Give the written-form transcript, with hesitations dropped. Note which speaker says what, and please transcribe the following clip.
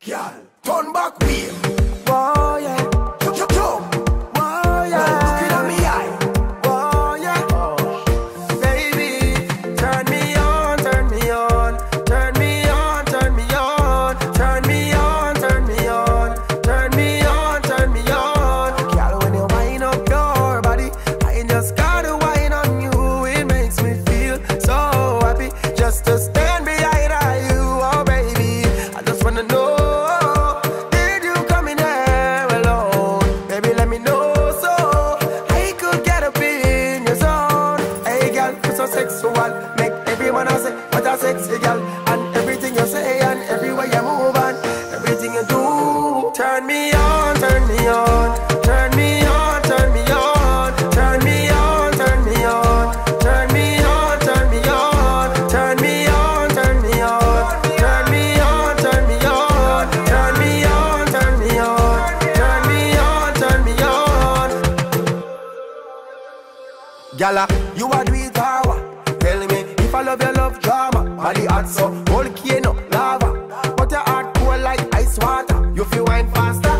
Speaker 1: Girl, turn back way.
Speaker 2: Oh yeah.
Speaker 1: Jump.
Speaker 2: Oh yeah.
Speaker 1: Looking at me eye.
Speaker 2: Oh yeah. Baby, turn me on, turn me on, turn me on, turn me on, turn me on, turn me on, turn me on, turn me on. Girl, when you wind up your body, I just gotta wind on you. It makes me feel so happy just to stand behind you. Oh baby, I just wanna know. Sexual, make everyone say what a sexy girl, and everything you say and everywhere you move and everything you do. Turn me on, turn me on, turn me on, turn me on, turn me on, turn me on, turn me on, turn me on, turn me on, turn me on, turn me on, turn me on, turn me on, turn me on, turn me on, turn me on. Gala, you are do it power. Tell me if I love your love drama. Body hot so volcano lava, but your heart cold like ice water. You feel wine faster.